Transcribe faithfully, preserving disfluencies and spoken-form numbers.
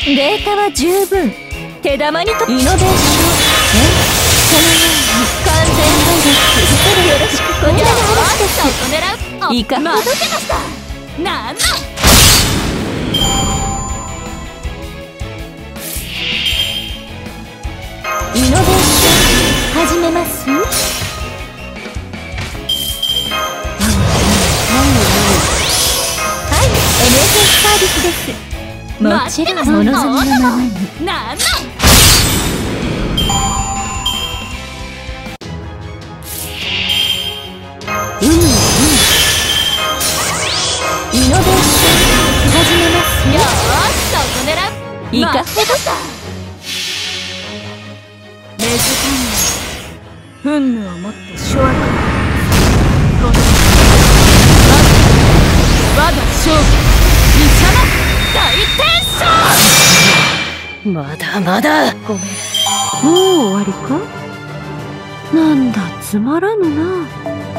データは十分手玉にとイノベーション。えそのように完全解決。よろしく。こちらの話です。そこ狙う。いかほどけました。なんだイノベーション始めます。はい、エヌエスエス サービスです。もちろんお望みのままに。なんだうむうむイノベーション始めます。よーし、そこ狙う。いかほど目付けに憤怒を持って掌握。この我が勝負イチャラ大転生。まだまだごめん。もう終わりか。なんだつまらぬな。